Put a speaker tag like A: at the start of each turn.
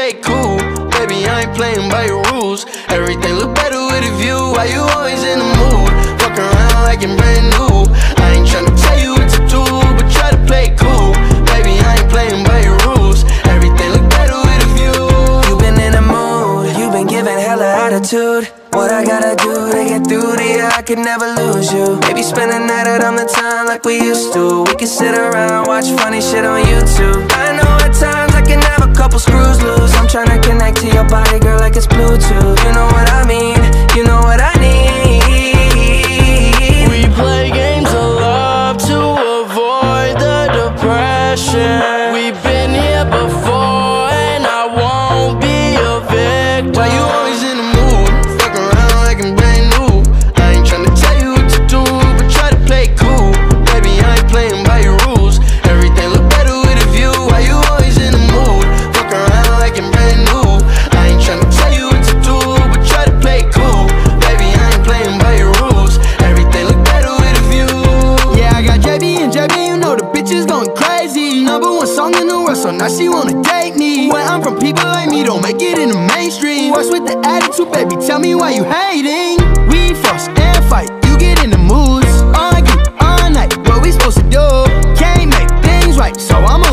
A: play cool. Baby, I ain't playing by your rules. Everything look better with a view. Why you always in the mood? Fuck around like you're brand new. I ain't tryna tell you what to do, but try to play cool. Baby, I ain't playing by your rules. Everything look better with a view.
B: You been in the mood, you been giving hella attitude. What I gotta do to get through to you, I could never lose you. Maybe spend the night out on the town like we used to. We can sit around, watch funny shit on YouTube. I know at times I can have a couple screws loose. I'm tryna connect to your body, girl, like it's Bluetooth. You know what I mean, you know what I need.
A: We play games of love to avoid the depression. We've been here before and I won't be a victim. Why you always in the mood? Fuck around like I'm brand new. I ain't tryna tell you what to do, but try to play cool. Baby, I ain't playing by your rules. Everything look better with a view. Why you always in the mood? Fuck around like I'm brand new. I ain't tryna tell you what to do, but try to play cool. Baby, I ain't playing by your rules. Everything look better with a view.
C: Yeah, I got JB, you know the bitch is going crazy. #1 song in the world, so now she wanna date me. Where I'm from, people like me don't make it in the mainstream. What's with the attitude, baby? Tell me why you hating. We fuss and fight, you get in the moods. Argue all night, what we supposed to do? Can't make things right, so I'm